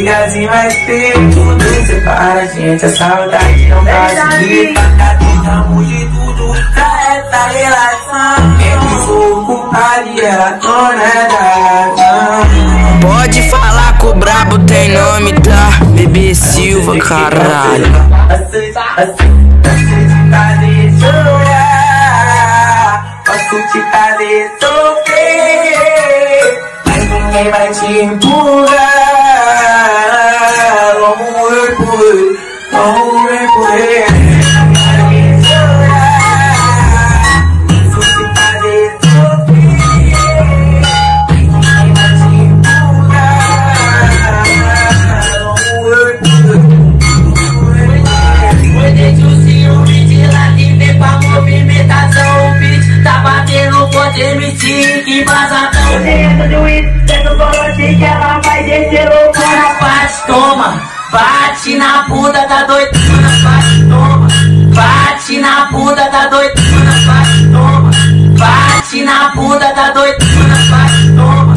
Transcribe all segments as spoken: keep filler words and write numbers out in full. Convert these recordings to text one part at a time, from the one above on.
ligazinho mais feio, tudo separa a gente, a saudade não facilita. Tentamos de tudo pra essa relação. Eu sou culpado e ela dona da razão. Pode falar que o brabo tem nome, tá? Bebê Silva, caralho. Posso te fazer sofrer, mas ninguém vai te empurrar. Vamos morrer por ele, vamos morrer por ele. Demitir que vazadão dentro do Vinte, dentro do Vinte que ela vai descer loucura. Bate, toma, bate na bunda da doidona. Bate, toma, bate na bunda da doidona. Bate, toma, bate na bunda da doidona. Bate, toma.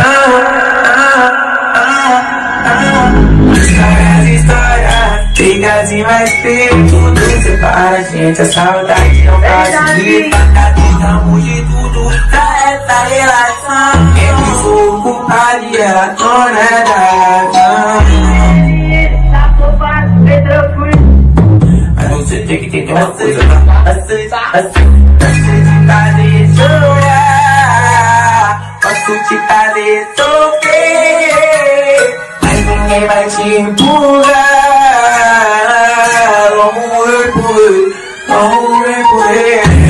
Histórias, histórias, ligazinho mais feio, tudo separa a gente, a saudade não facilita. Tentamos de tudo pra essa relação. Eu sou culpado e ela dona da razão. Mas você tem que entender uma coisa, tá? Assim, assim, assim te fazer chorar, posso te fazer sofrer, mas ninguém vai te empurrar. Vamos morrer por ele, vamos morrer por ele.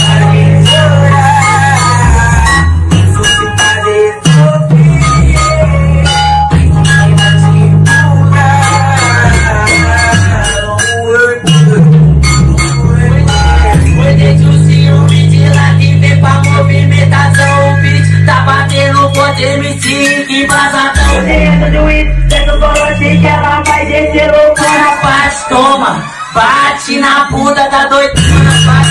Demitir que vazadão dentro do Vinte, dentro do Vinte que ela vai descer loucura. Bate, toma, bate na bunda da doidona.